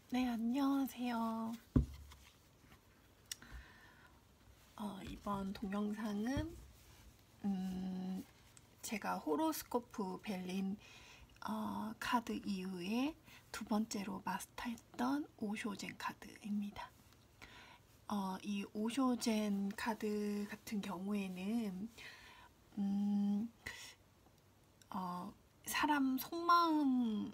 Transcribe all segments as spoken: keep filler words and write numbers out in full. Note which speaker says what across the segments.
Speaker 1: 네, 안녕하세요. 어, 이번 동영상은 음, 제가 호로스코프 벨린 어, 카드 이후에 두 번째로 마스터했던 오쇼젠 카드입니다. 어, 이 오쇼젠 카드 같은 경우에는 음, 어, 사람 속마음을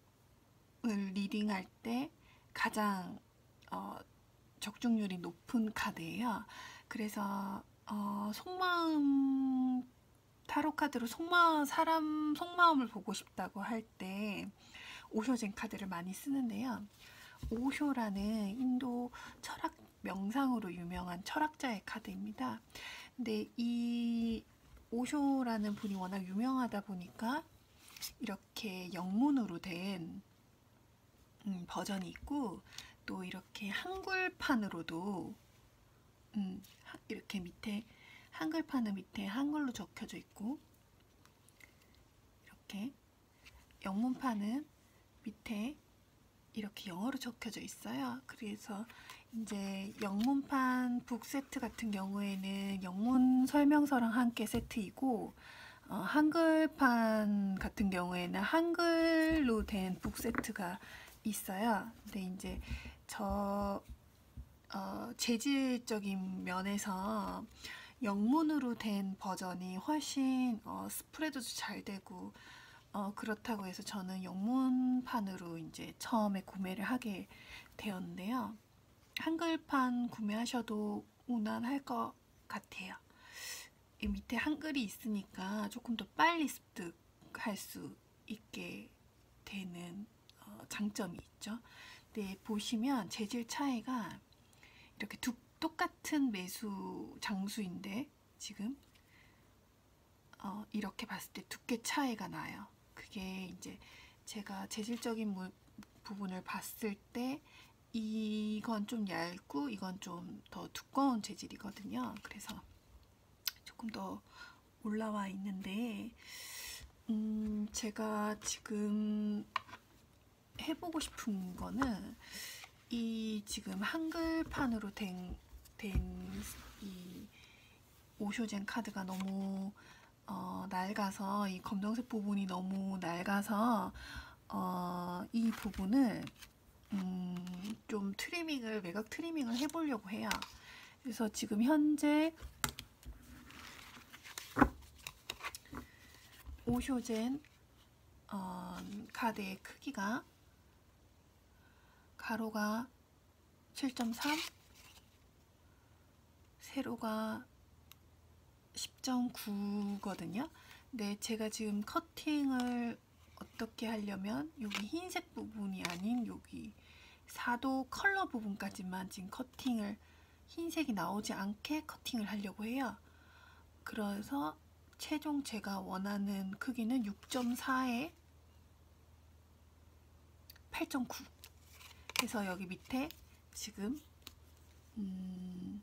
Speaker 1: 리딩할 때 가장 어, 적중률이 높은 카드예요. 그래서 어, 속마음 타로 카드로 속마음 사람 속마음을 보고 싶다고 할 때 오쇼젠 카드를 많이 쓰는데요. 오쇼라는 인도 철학 명상으로 유명한 철학자의 카드입니다. 근데 이 오쇼라는 분이 워낙 유명하다 보니까 이렇게 영문으로 된 음, 버전이 있고 또 이렇게 한글판으로도 음, 이렇게 밑에 한글판은 밑에 한글로 적혀져 있고 이렇게 영문판은 밑에 이렇게 영어로 적혀져 있어요. 그래서 이제 영문판 북 세트 같은 경우에는 영문 설명서랑 함께 세트이고 어, 한글판 같은 경우에는 한글로 된 북 세트가 있어요. 근데 이제 저 어, 재질적인 면에서 영문으로 된 버전이 훨씬 어, 스프레드도 잘 되고 어, 그렇다고 해서 저는 영문판으로 이제 처음에 구매를 하게 되었는데요. 한글판 구매하셔도 무난할 것 같아요. 이 밑에 한글이 있으니까 조금 더 빨리 습득할 수 있게 되는 어, 장점이 있죠. 근데 보시면 재질 차이가 이렇게 두, 똑같은 매수 장수인데 지금 어, 이렇게 봤을 때 두께 차이가 나요. 그게 이제 제가 재질적인 무, 부분을 봤을 때 이건 좀 얇고 이건 좀 더 두꺼운 재질이거든요. 그래서 조금 더 올라와 있는데 음, 제가 지금 해보고 싶은 거는 이 지금 한글판으로 된, 된 이 오쇼젠 카드가 너무 어, 낡아서 이 검정색 부분이 너무 낡아서 어, 이 부분을 음, 좀 트리밍을 매각 트리밍을 해보려고 해요. 그래서 지금 현재 오쇼젠 어, 카드의 크기가 가로가 칠 점 삼, 세로가 십 점 구거든요. 근데 제가 지금 커팅을 어떻게 하려면 여기 흰색 부분이 아닌 여기 사도 컬러 부분까지만 지금 커팅을 흰색이 나오지 않게 커팅을 하려고 해요. 그래서 최종 제가 원하는 크기는 육 점 사에 팔 점 구. 그래서 여기 밑에 지금 음,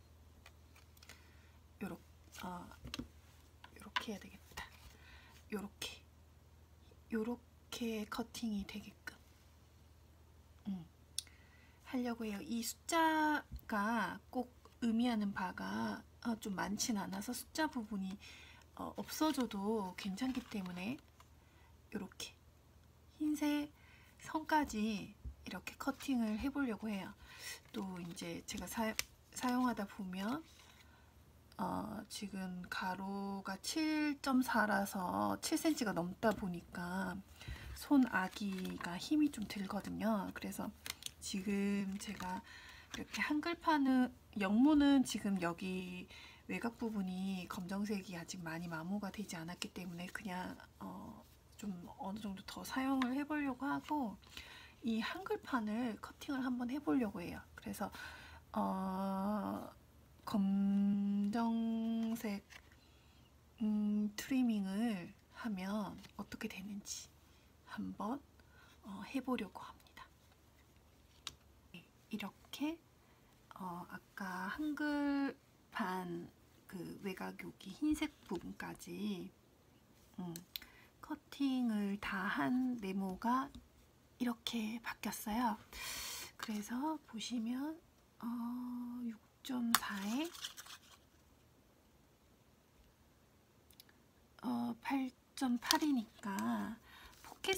Speaker 1: 요렇게, 어, 요렇게 해야 되겠다. 요렇게 요렇게 커팅이 되게끔 음, 하려고 해요. 이 숫자가 꼭 의미하는 바가 어, 좀 많진 않아서 숫자 부분이 어, 없어져도 괜찮기 때문에 요렇게 흰색 선까지 이렇게 커팅을 해보려고 해요. 또 이제 제가 사, 사용하다 보면 어, 지금 가로가 칠 점 사라서 칠 센티미터가 넘다 보니까 손 아기가 힘이 좀 들거든요. 그래서 지금 제가 이렇게 한글판은 영문은 지금 여기 외곽 부분이 검정색이 아직 많이 마모가 되지 않았기 때문에 그냥 어, 좀 어느 정도 더 사용을 해보려고 하고 이 한글판을 커팅을 한번 해보려고 해요. 그래서 어, 검정색 음, 트리밍을 하면 어떻게 되는지 한번 어, 해보려고 합니다. 이렇게 어, 아까 한글판 그 외곽 여기 흰색 부분까지 음, 커팅을 다 한 네모가 이렇게 바뀌었어요. 그래서 보시면 어, 육 점 사에 어, 팔 점 팔이니까 포켓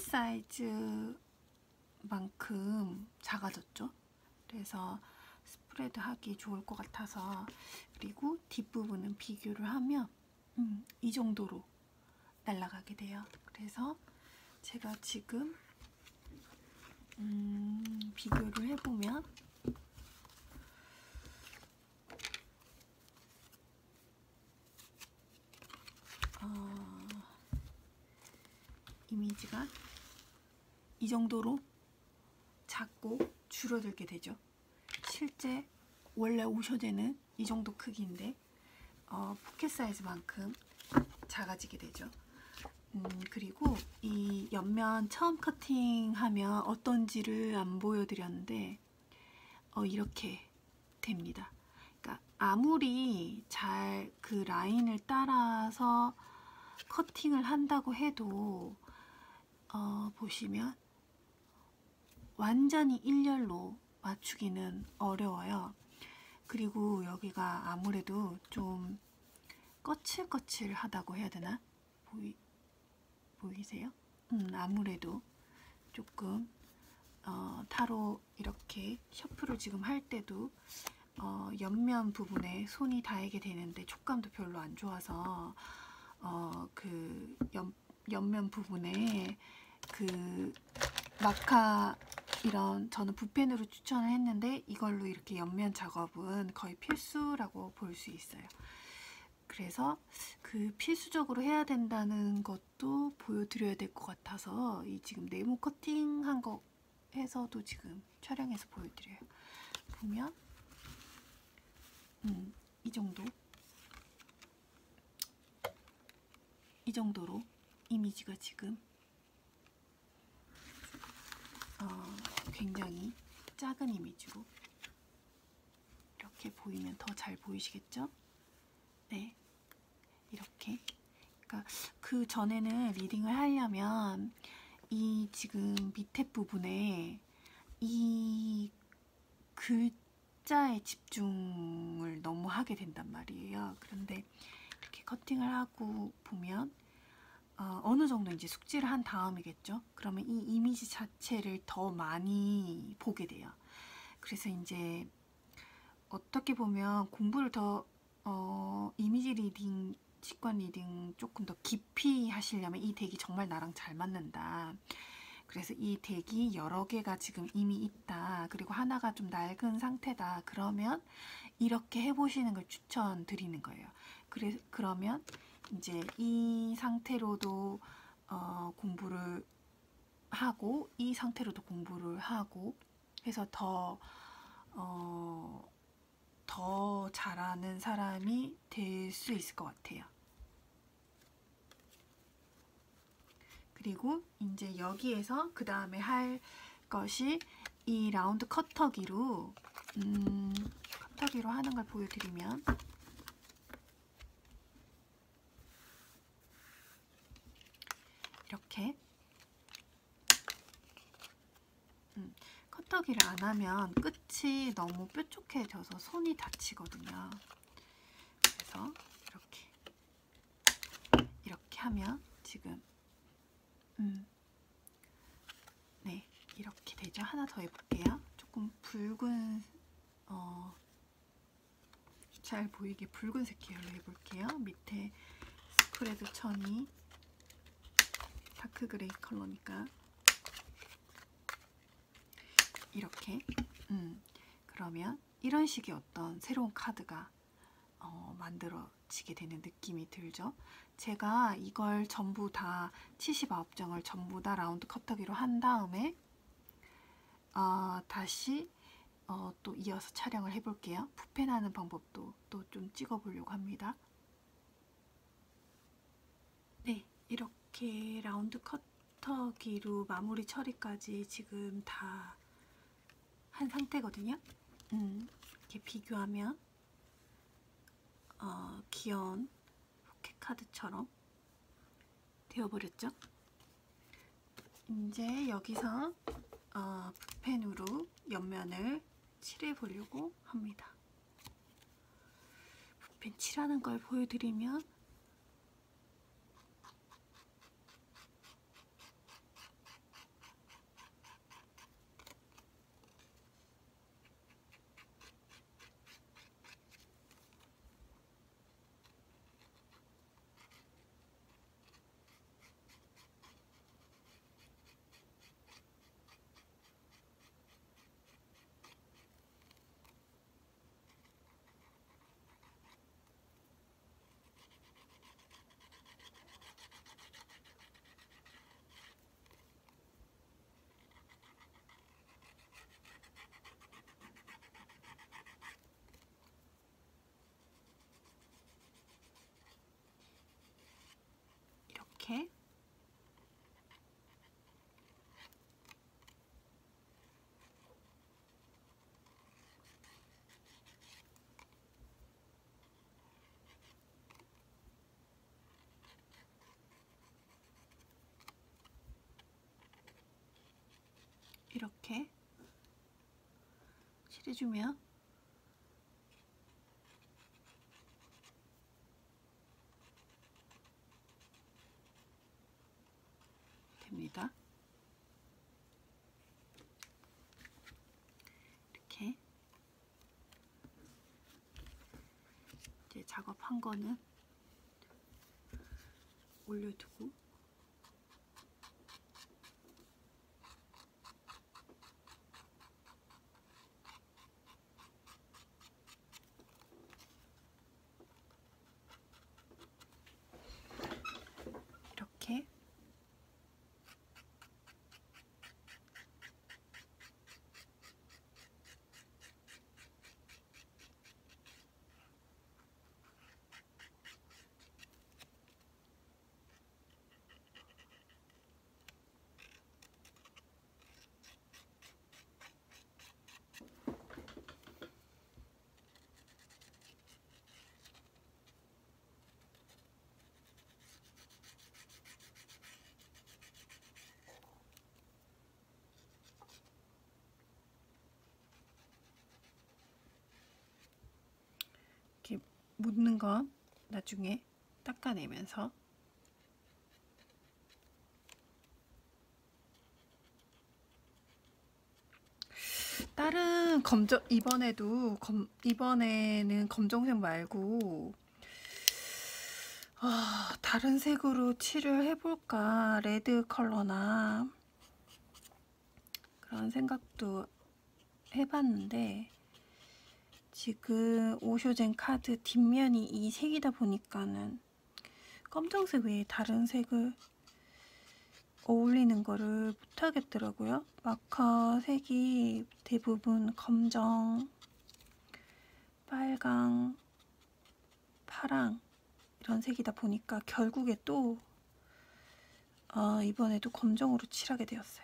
Speaker 1: 사이즈만큼 작아졌죠. 그래서 스프레드 하기 좋을 것 같아서, 그리고 뒷부분은 비교를 하면 음, 이 정도로 날아가게 돼요. 그래서 제가 지금 음, 비교를 해보면 어, 이미지가 이 정도로 작고 줄어들게 되죠. 실제 원래 오셔제는 이 정도 크기인데 어, 포켓 사이즈만큼 작아지게 되죠. 음, 그리고 이 옆면 처음 커팅하면 어떤지를 안 보여드렸는데 어, 이렇게 됩니다. 그러니까 아무리 잘 그 라인을 따라서 커팅을 한다고 해도 어, 보시면 완전히 일렬로 맞추기는 어려워요. 그리고 여기가 아무래도 좀 거칠거칠하다고 해야 되나? 보이, 보이세요? 음, 아무래도 조금 어, 타로 이렇게 셔플을 지금 할 때도 어, 옆면 부분에 손이 닿게 되는데 촉감도 별로 안 좋아서 어, 그 옆, 옆면 부분에 그 마카 이런, 저는 붓펜으로 추천을 했는데 이걸로 이렇게 옆면 작업은 거의 필수라고 볼 수 있어요. 그래서 그 필수적으로 해야 된다는 것도 보여드려야 될 것 같아서 이 지금 네모 커팅한 거 해서도 지금 촬영해서 보여드려요. 보면 음, 이 정도 이 정도로 이미지가 지금 어, 굉장히 작은 이미지로 이렇게 보이면 더 잘 보이시겠죠? 네, 이렇게. 그러니까 그 전에는 리딩을 하려면 이 지금 밑에 부분에 이 글자에 집중을 너무 하게 된단 말이에요. 그런데 이렇게 커팅을 하고 보면 어, 어느 정도 이제 숙지를 한 다음이겠죠. 그러면 이 이미지 자체를 더 많이 보게 돼요. 그래서 이제 어떻게 보면 공부를 더 어, 이미지 리딩, 직관 리딩 조금 더 깊이 하시려면 이 덱이 정말 나랑 잘 맞는다. 그래서 이 덱이 여러 개가 지금 이미 있다. 그리고 하나가 좀 낡은 상태다. 그러면 이렇게 해보시는 걸 추천드리는 거예요. 그래, 그러면 이제 이 상태로도 어, 공부를 하고 이 상태로도 공부를 하고 해서 더, 어, 더 잘하는 사람이 될 수 있을 것 같아요. 그리고 이제 여기에서 그 다음에 할 것이 이 라운드 커터기로 음, 커터기로 하는 걸 보여드리면 이렇게 음, 커터기를 안 하면 끝이 너무 뾰족해져서 손이 다치거든요. 그래서 이렇게 이렇게 하면 지금 음, 네, 이렇게 되죠. 하나 더 해볼게요. 조금 붉은 어, 잘 보이게 붉은색 계열로 해볼게요. 밑에 스프레드 천이 다크 그레이 컬러니까 이렇게 음, 그러면 이런 식의 어떤 새로운 카드가 어, 만들어지게 되는 느낌이 들죠. 제가 이걸 전부 다 칠십구 장을 전부 다 라운드 커터기로 한 다음에 어, 다시 어, 또 이어서 촬영을 해볼게요. 붓펜하는 방법도 또 좀 찍어보려고 합니다. 네, 이렇게 라운드 커터기로 마무리 처리까지 지금 다 한 상태거든요. 음, 이렇게 비교하면 어, 귀여운 포켓 카드처럼 되어버렸죠. 이제 여기서 어, 붓펜으로 옆면을 칠해 보려고 합니다. 붓펜 칠하는 걸 보여드리면 이렇게 이렇게 칠해주면 됩니다. 이렇게 이제 작업한 거는 올려두고 이렇게 이렇게 묻는 건 나중에 닦아내면서 다른 검정 이번에도 검, 이번에는 검정색 말고 아, 다른 색으로 칠을 해볼까 레드 컬러나 그런 생각도 해봤는데 지금 오쇼젠 카드 뒷면이 이 색이다 보니까는 검정색 외에 다른 색을 어울리는 거를 못하겠더라고요. 마커 색이 대부분 검정, 빨강, 파랑 이런 색이다 보니까 결국에 또 어, 이번에도 검정으로 칠하게 되었어요.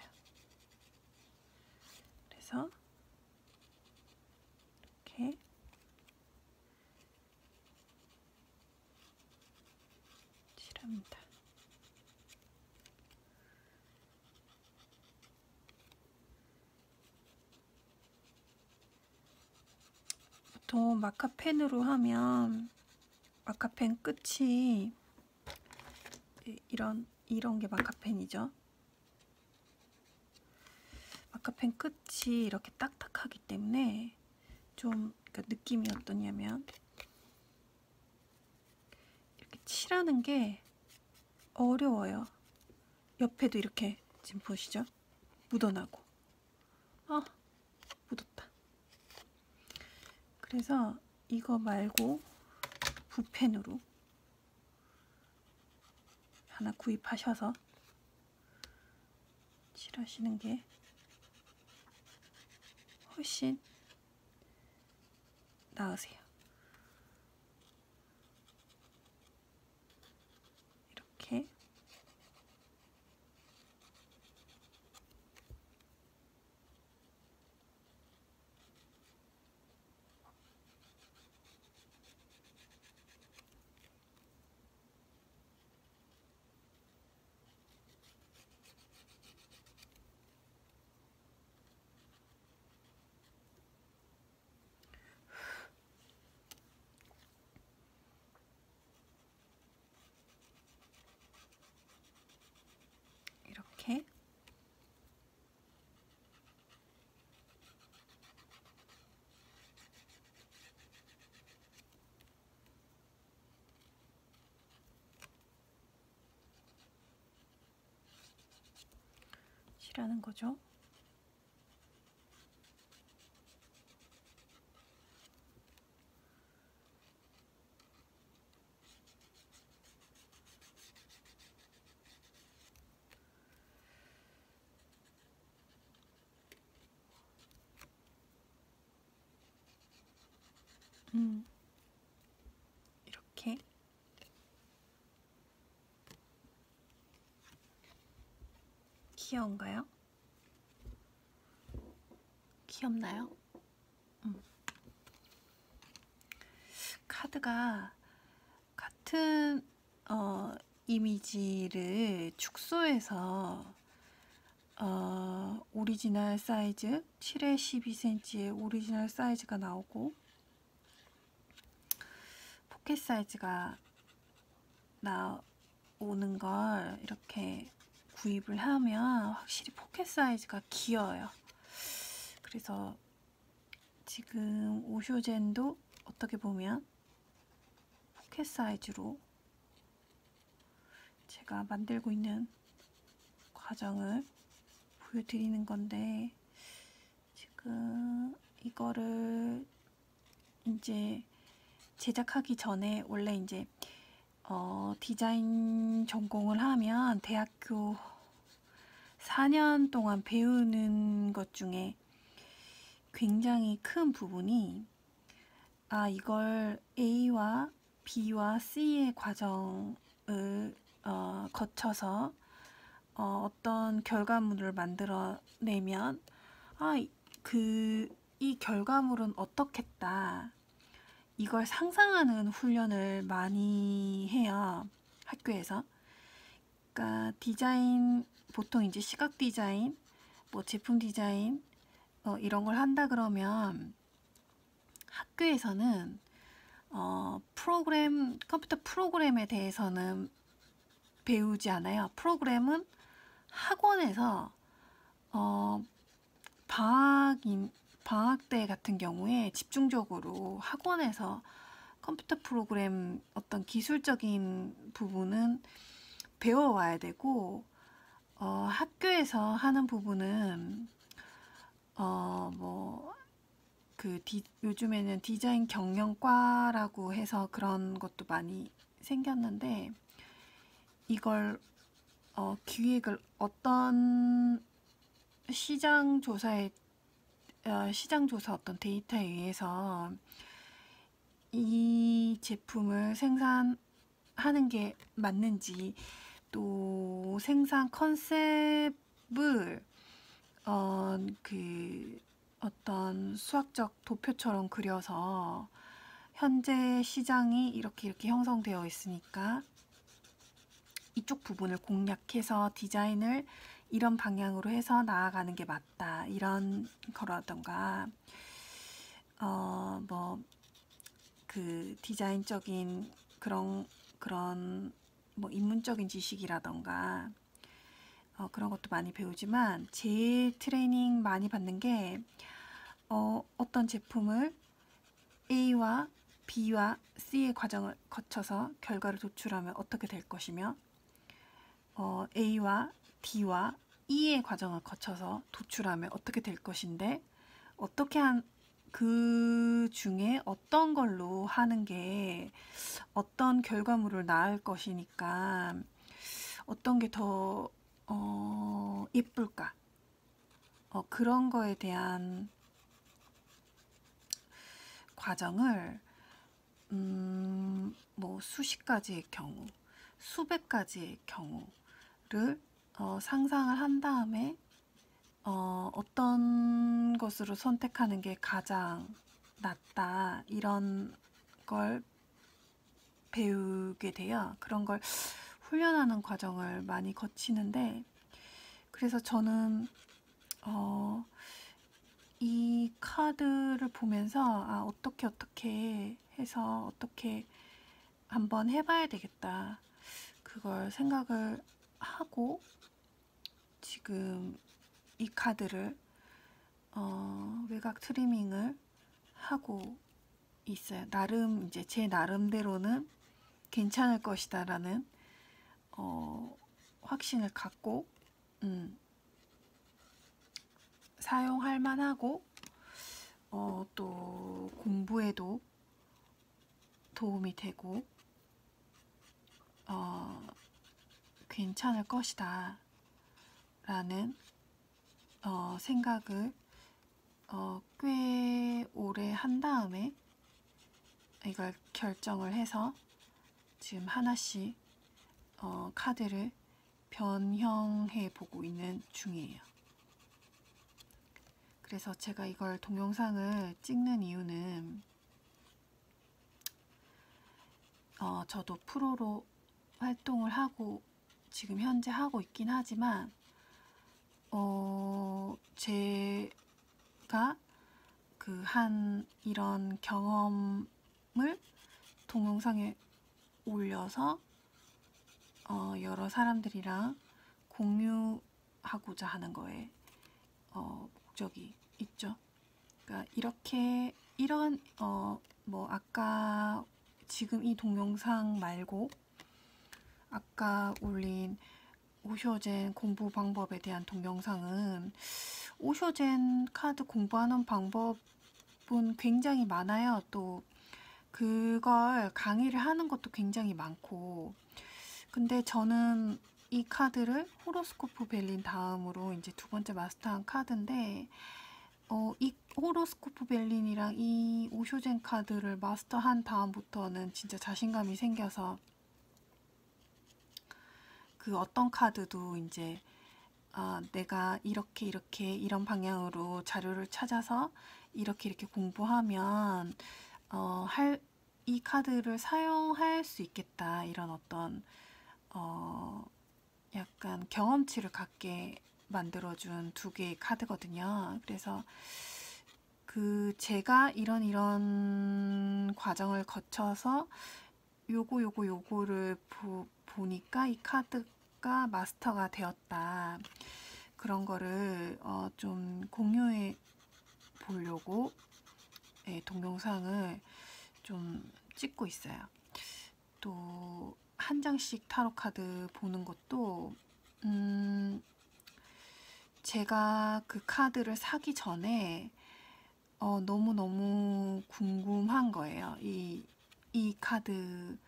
Speaker 1: 그래서 이렇게 칠합니다. 보통 마카펜으로 하면 마카펜 끝이 이런 이런 게 마카펜이죠. 마카펜 끝이 이렇게 딱딱하기 때문에 좀 그러니까 느낌이 어떠냐면 이렇게 칠하는 게 어려워요. 옆에도 이렇게 지금 보시죠? 묻어나고 아 묻었다. 그래서 이거 말고 붓펜으로 하나 구입하셔서 칠하시는 게 훨씬 나으세요. 이렇게 라는 거죠. 음, 이렇게 귀여운가요? 귀엽나요? 음. 카드가 같은 어, 이미지를 축소해서 어, 오리지널 사이즈 칠에 십이 센티미터의 오리지널 사이즈가 나오고 포켓 사이즈가 나오는 걸 이렇게 구입을 하면 확실히 포켓 사이즈가 귀여워요. 그래서 지금 오쇼젠도 어떻게 보면 포켓 사이즈로 제가 만들고 있는 과정을 보여드리는 건데, 지금 이거를 이제 제작하기 전에 원래 이제 어, 디자인 전공을 하면 대학교 사 년 동안 배우는 것 중에 굉장히 큰 부분이 아 이걸 A와 B와 C의 과정을 어, 거쳐서 어, 어떤 결과물을 만들어내면 아 그 이 결과물은 어떻겠다, 이걸 상상하는 훈련을 많이 해요, 학교에서. 그러니까 디자인, 보통 이제 시각 디자인, 뭐 제품 디자인 어, 이런 걸 한다 그러면 학교에서는 어, 프로그램, 컴퓨터 프로그램에 대해서는 배우지 않아요. 프로그램은 학원에서 어, 방학인, 방학 때 같은 경우에 집중적으로 학원에서 컴퓨터 프로그램 어떤 기술적인 부분은 배워와야 되고, 어, 학교에서 하는 부분은 어, 뭐, 그 디, 요즘에는 디자인 경영과라고 해서 그런 것도 많이 생겼는데, 이걸 어, 기획을 어떤 시장 조사에 어, 시장 조사 어떤 데이터에 의해서 이 제품을 생산하는 게 맞는지, 또 생산 컨셉을 어, 그 어떤 수학적 도표처럼 그려서 현재 시장이 이렇게 이렇게 형성되어 있으니까 이쪽 부분을 공략해서 디자인을 이런 방향으로 해서 나아가는 게 맞다, 이런 거라던가, 어, 뭐, 그 디자인적인 그런, 그런, 뭐, 인문적인 지식이라던가, 어, 그런 것도 많이 배우지만, 제일 트레이닝 많이 받는 게, 어, 어떤 제품을 A와 B와 C의 과정을 거쳐서 결과를 도출하면 어떻게 될 것이며, 어, A와 D와 E의 과정을 거쳐서 도출하면 어떻게 될 것인데, 어떻게 한, 그 중에 어떤 걸로 하는 게 어떤 결과물을 낳을 것이니까 어떤 게 더 어, 예쁠까, 어, 그런 거에 대한 과정을 음, 뭐 수십 가지의 경우, 수백 가지의 경우를 어, 상상을 한 다음에 어, 어떤 것으로 선택하는 게 가장 낫다, 이런 걸 배우게 돼요. 그런 걸 훈련하는 과정을 많이 거치는데, 그래서 저는 어, 이 카드를 보면서 아, 어떻게 어떻게 해서 어떻게 한번 해봐야 되겠다, 그걸 생각을 하고 지금 이 카드를 어, 외곽 트리밍을 하고 있어요. 나름 이제 제 나름대로는 괜찮을 것이다라는 어, 확신을 갖고 음, 사용할 만하고 어, 또 공부에도 도움이 되고 어, 괜찮을 것이다 라는 어, 생각을 어, 꽤 오래 한 다음에 이걸 결정을 해서 지금 하나씩 어, 카드를 변형해 보고 있는 중이에요. 그래서 제가 이걸 동영상을 찍는 이유는 어, 저도 프로로 활동을 하고 지금 현재 하고 있긴 하지만 어, 제가 그 한 이런 경험을 동영상에 올려서 어, 여러 사람들이랑 공유하고자 하는 거에 어, 목적이 있죠. 그러니까 이렇게 이런 어, 뭐 아까 지금 이 동영상 말고 아까 올린 오쇼젠 공부 방법에 대한 동영상은 오쇼젠 카드 공부하는 방법은 굉장히 많아요. 또 그걸 강의를 하는 것도 굉장히 많고, 근데 저는 이 카드를 호로스코프 벨린 다음으로 이제 두 번째 마스터한 카드인데 어, 이 호로스코프 벨린이랑 이 오쇼젠 카드를 마스터한 다음부터는 진짜 자신감이 생겨서 그 어떤 카드도 이제 아, 내가 이렇게 이렇게 이런 방향으로 자료를 찾아서 이렇게 이렇게 공부하면 어, 할, 이 카드를 사용할 수 있겠다 이런 어떤 어, 약간 경험치를 갖게 만들어준 두 개의 카드거든요. 그래서 그 제가 이런 이런 과정을 거쳐서 요거 요거 요거를 보, 보니까 이 카드가 마스터가 되었다. 그런 거를 어, 좀 공유해 보려고 예, 동영상을 좀 찍고 있어요. 또 한 장씩 타로 카드 보는 것도 음, 제가 그 카드를 사기 전에 어, 너무너무 궁금한 거예요. 이, 이 카드가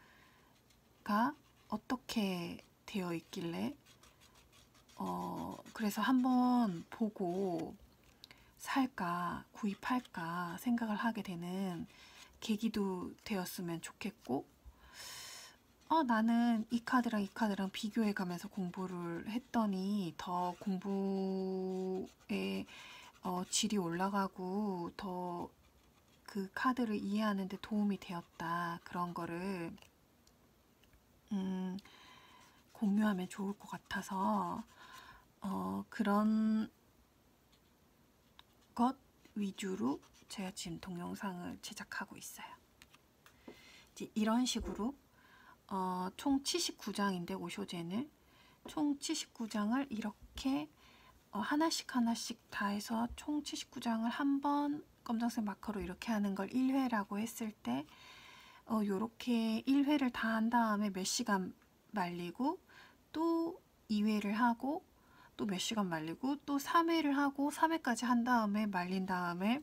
Speaker 1: 어떻게 되어 있길래 어, 그래서 한번 보고 살까 구입할까 생각을 하게 되는 계기도 되었으면 좋겠고 어, 나는 이 카드랑 이 카드랑 비교해 가면서 공부를 했더니 더 공부에 어, 질이 올라가고 더 그 카드를 이해하는 데 도움이 되었다. 그런 거를 음, 공유하면 좋을 것 같아서 어, 그런 것 위주로 제가 지금 동영상을 제작하고 있어요. 이제 이런 식으로 어, 총 칠십구 장인데 오쇼젠을 총 칠십구 장을 이렇게 어, 하나씩 하나씩 다 해서 총 칠십구 장을 한 번 검정색 마커로 이렇게 하는 걸 일 회라고 했을 때 어, 요렇게 일 회를 다 한 다음에 몇 시간 말리고 또 이 회를 하고 또 몇 시간 말리고 또 삼 회를 하고 삼 회까지 한 다음에 말린 다음에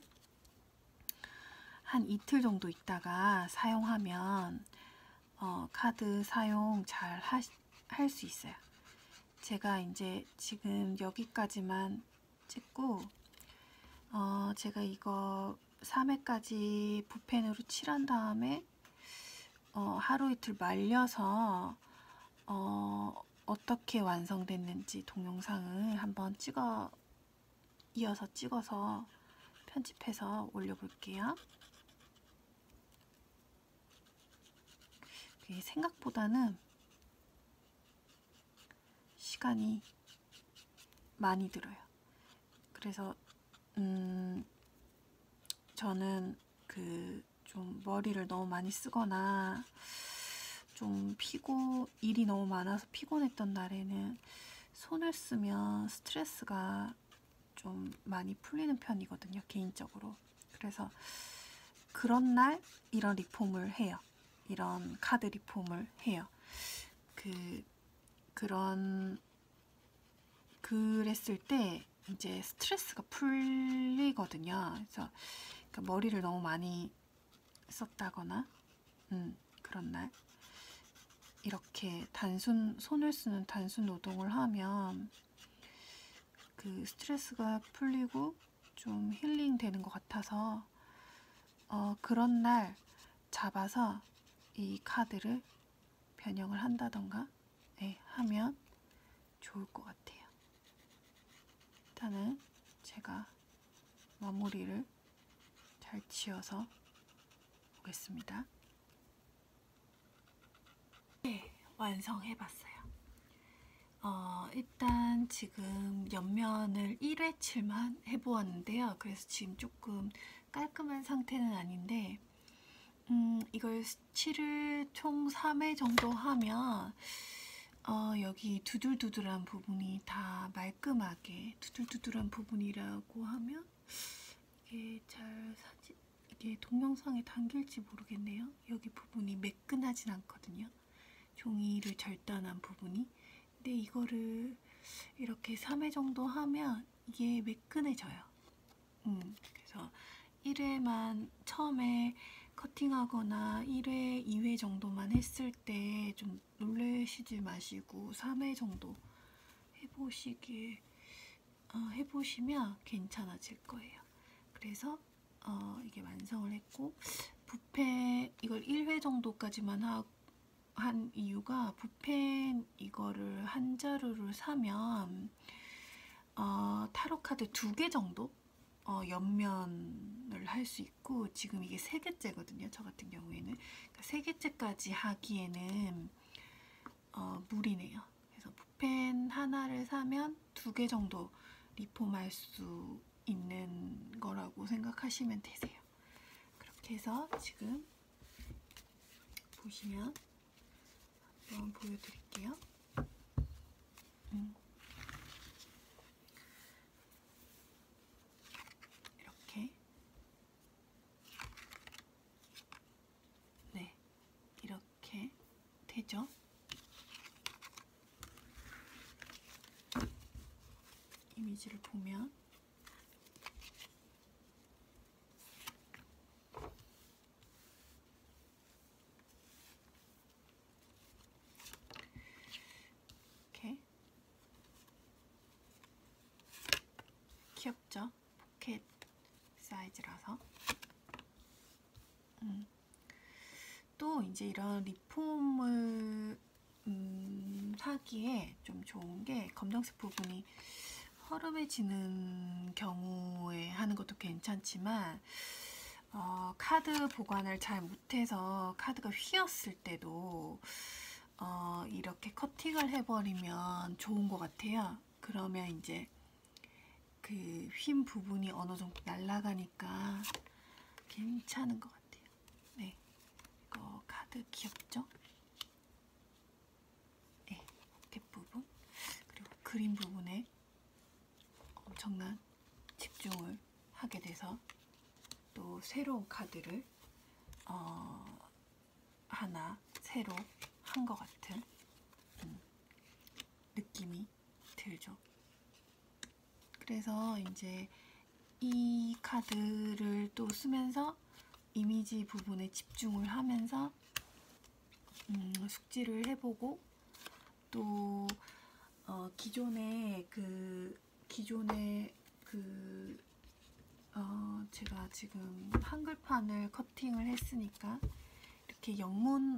Speaker 1: 한 이틀 정도 있다가 사용하면 어, 카드 사용 잘 할 수 있어요. 제가 이제 지금 여기까지만 찍고 어, 제가 이거 삼 회까지 붓펜으로 칠한 다음에 어, 하루 이틀 말려서 어, 어떻게 완성됐는지 동영상을 한번 찍어 이어서 찍어서 편집해서 올려볼게요. 생각보다는 시간이 많이 들어요. 그래서 음, 저는 그 좀 머리를 너무 많이 쓰거나 좀 피고 일이 너무 많아서 피곤했던 날에는 손을 쓰면 스트레스가 좀 많이 풀리는 편이거든요, 개인적으로. 그래서 그런 날 이런 리폼을 해요. 이런 카드 리폼을 해요. 그 그런 그랬을 때 이제 스트레스가 풀리거든요. 그래서 그러니까 머리를 너무 많이 썼다거나 음, 그런 날 이렇게 단순 손을 쓰는 단순 노동을 하면 그 스트레스가 풀리고 좀 힐링 되는 것 같아서 어, 그런 날 잡아서 이 카드를 변형을 한다던가 네, 하면 좋을 것 같아요. 일단은 제가 마무리를 잘 지어서 보겠습니다. 네, 완성해봤어요. 어, 일단 지금 옆면을 일 회칠만 해보았는데요. 그래서 지금 조금 깔끔한 상태는 아닌데 음, 이걸 칠을 총 삼 회 정도 하면 어, 여기 두들두들한 부분이 다 말끔하게 두들두들한 부분이라고 하면 이게 잘 사진 이게 동영상에 담길지 모르겠네요. 여기 부분이 매끈하진 않거든요. 종이를 절단한 부분이. 근데 이거를 이렇게 삼 회 정도 하면 이게 매끈해져요. 음, 그래서 일 회만 처음에 커팅하거나 일 회, 이 회 정도만 했을 때 좀 놀라시지 마시고 삼 회 정도 해보시길 어, 해보시면 괜찮아질 거예요. 그래서 어, 이게 완성을 했고 붓펜 이걸 일 회 정도까지만 하고 한 이유가 붓펜 이거를 한 자루를 사면 어, 타로 카드 두 개 정도 어, 옆면을 할 수 있고 지금 이게 세 개째거든요. 저 같은 경우에는 그러니까 세 개째까지 하기에는 어, 무리네요. 그래서 붓펜 하나를 사면 두 개 정도 리폼할 수 있는 거라고 생각하시면 되세요. 그렇게 해서 지금 보시면 한번 보여드릴게요. 음. 이렇게 네 이렇게 되죠. 이미지를 보면 이렇게 귀엽죠? 포켓 사이즈라서 음. 또 이제 이런 리폼을 음, 하기에 좀 좋은 게 검정색 부분이 허름해지는 경우에 하는 것도 괜찮지만 어, 카드 보관을 잘 못해서 카드가 휘었을 때도 어, 이렇게 커팅을 해버리면 좋은 것 같아요. 그러면 이제 그 휜 부분이 어느 정도 날아가니까 괜찮은 것 같아요. 네, 이거 카드 귀엽죠? 네, 포켓 부분 그리고 그림 부분에 엄청난 집중을 하게 돼서 또 새로운 카드를 어, 하나 새로 한 것 같은 음, 느낌이 들죠. 그래서 이제 이 카드를 또 쓰면서 이미지 부분에 집중을 하면서 음, 숙지를 해보고 또 어, 기존에 그 기존에 그 어, 제가 지금 한글판을 커팅을 했으니까 이렇게 영문판을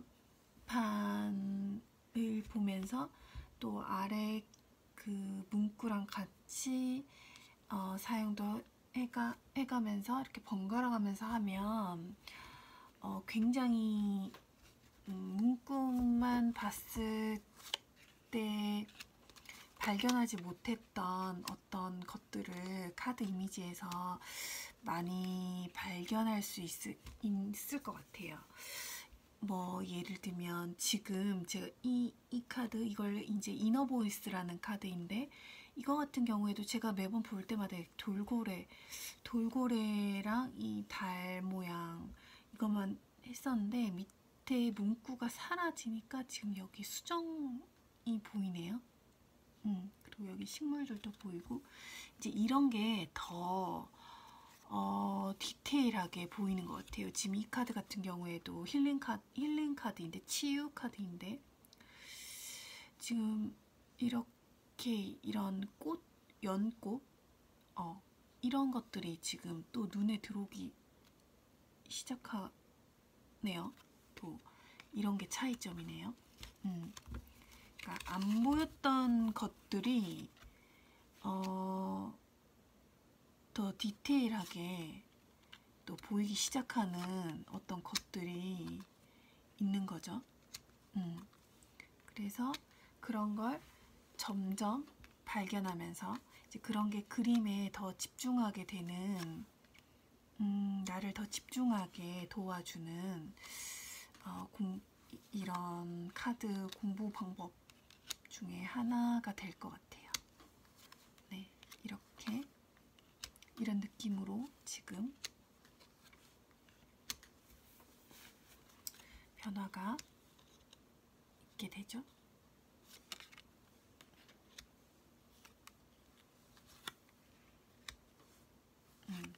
Speaker 1: 보면서 또 아래 그 문구랑 같이 어, 사용도 해가, 해가면서 이렇게 번갈아 가면서 하면 어, 굉장히 음, 문구만 봤을 때 발견하지 못했던 어떤 것들을 카드 이미지에서 많이 발견할 수 있을, 있을 것 같아요. 뭐 예를 들면 지금 제가 이, 이 카드 이걸 이제 이너 보이스라는 카드인데 이거 같은 경우에도 제가 매번 볼 때마다 돌고래 돌고래랑 이 달 모양 이것만 했었는데 밑에 문구가 사라지니까 지금 여기 수정이 보이네요. 음, 그리고 여기 식물들도 보이고 이제 이런 게 더 어, 디테일하게 보이는 것 같아요. 지금 이 카드 같은 경우에도 힐링 카드, 힐링 카드인데 치유 카드인데 지금 이렇게 이런 꽃, 연꽃 어, 이런 것들이 지금 또 눈에 들어오기 시작하네요. 또 이런 게 차이점이네요. 음, 그러니까 안 보였던 것들이 어, 더 디테일하게 또 보이기 시작하는 어떤 것들이 있는 거죠. 음, 그래서 그런 걸 점점 발견하면서 이제 그런 게 그림에 더 집중하게 되는 음, 나를 더 집중하게 도와주는 어, 공, 이런 카드 공부 방법 중에 하나가 될 것 같아요. 네, 이렇게 이런 느낌으로 지금 변화가 있게 되죠. 음.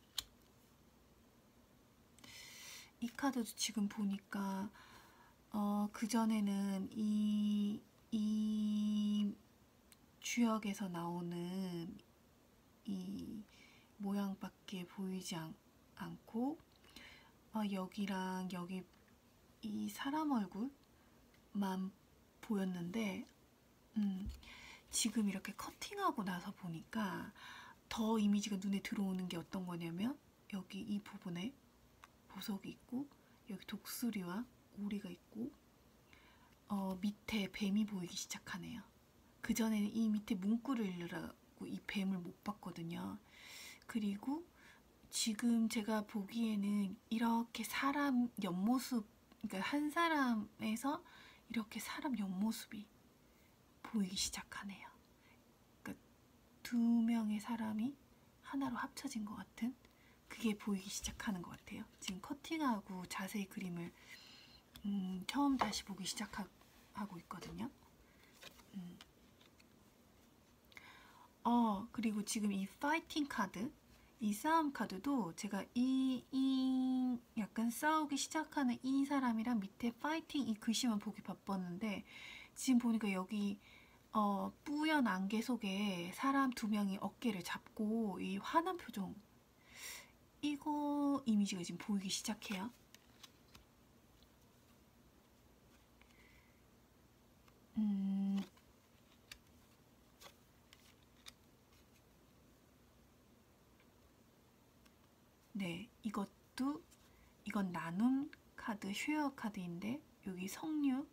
Speaker 1: 이 카드도 지금 보니까 어, 그전에는 이, 이 주역에서 나오는 이 모양밖에 보이지 않, 않고 어, 여기랑 여기 이 사람 얼굴만 보였는데 음, 지금 이렇게 커팅하고 나서 보니까 더 이미지가 눈에 들어오는 게 어떤 거냐면 여기 이 부분에 보석이 있고 여기 독수리와 오리가 있고 어, 밑에 뱀이 보이기 시작하네요. 그전에는 이 밑에 문구를 읽으라고 이 뱀을 못 봤거든요. 그리고 지금 제가 보기에는 이렇게 사람 옆모습, 그러니까 한 사람에서 이렇게 사람 옆모습이 보이기 시작하네요. 그러니까 두 명의 사람이 하나로 합쳐진 것 같은 그게 보이기 시작하는 것 같아요. 지금 커팅하고 자세히 그림을 음, 처음 다시 보기 시작하고 있거든요. 음. 어, 그리고 지금 이 파이팅 카드, 이 싸움 카드도 제가 이, 이 약간 싸우기 시작하는 이 사람이랑 밑에 파이팅 이 글씨만 보기 바빴는데 지금 보니까 여기 어, 뿌연 안개 속에 사람 두 명이 어깨를 잡고 이 화난 표정 이거 이미지가 지금 보이기 시작해요. 음, 네, 이것도 이건 나눔 카드, 쉐어 카드인데 여기 석류,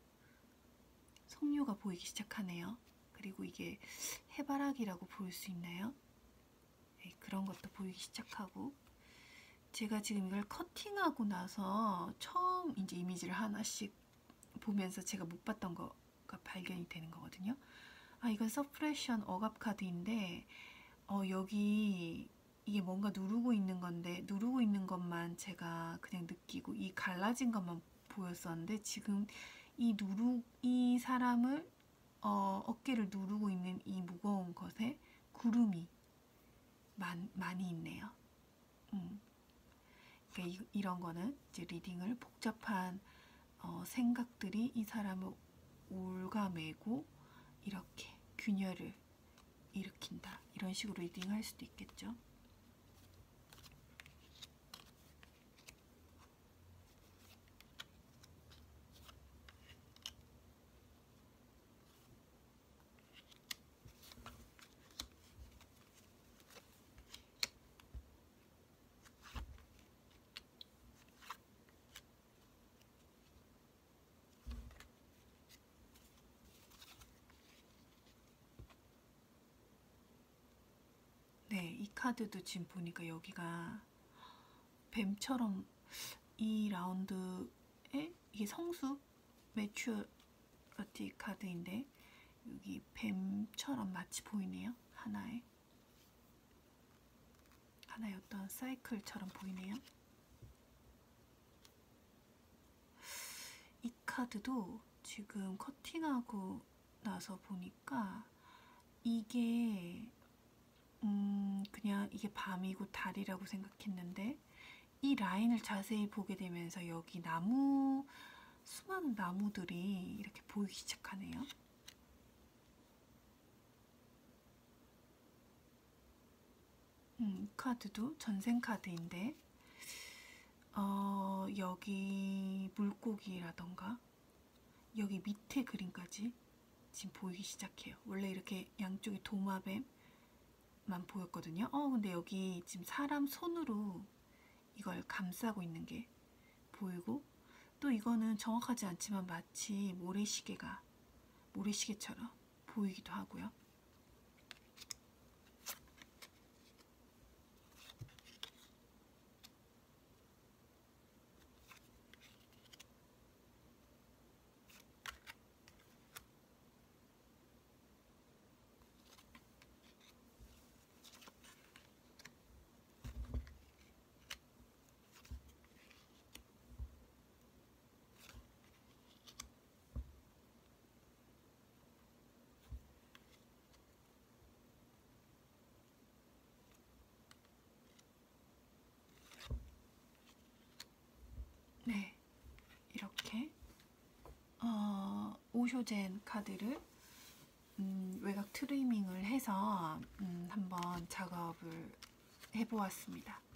Speaker 1: 석류가 보이기 시작하네요. 그리고 이게 해바라기라고 볼 수 있나요? 네, 그런 것도 보이기 시작하고 제가 지금 이걸 커팅하고 나서 처음 이제 이미지를 하나씩 보면서 제가 못 봤던 거가 발견이 되는 거거든요. 아, 이건 서프레션 억압 카드인데 어, 여기 이게 뭔가 누르고 있는 건데 누르고 있는 것만 제가 그냥 느끼고 이 갈라진 것만 보였었는데 지금 이 누르 이 사람을 어, 어깨를 누르고 있는 이 무거운 것에 구름이 많, 많이 있네요. 음. 그러니까 이, 이런 거는 이제 리딩을 복잡한 어, 생각들이 이 사람을 올가매고 이렇게 균열을 일으킨다. 이런 식으로 리딩할 수도 있겠죠. 네, 이 카드도 지금 보니까 여기가 뱀처럼 이 라운드에 이게 성수 매추어티 카드인데 여기 뱀처럼 마치 보이네요. 하나의 하나의 어떤 사이클처럼 보이네요. 이 카드도 지금 커팅하고 나서 보니까 이게 음 그냥 이게 밤이고 달이라고 생각했는데 이 라인을 자세히 보게 되면서 여기 나무, 수많은 나무들이 이렇게 보이기 시작하네요. 음, 카드도 전생 카드인데 어, 여기 물고기라던가 여기 밑에 그림까지 지금 보이기 시작해요. 원래 이렇게 양쪽이 도마뱀만 보였거든요. 어, 근데 여기 지금 사람 손으로 이걸 감싸고 있는 게 보이고, 또 이거는 정확하지 않지만 마치 모래시계가 모래시계처럼 보이기도 하고요. 네, 이렇게 어, 오쇼젠 카드를 음, 외곽 트리밍을 해서 음, 한번 작업을 해보았습니다.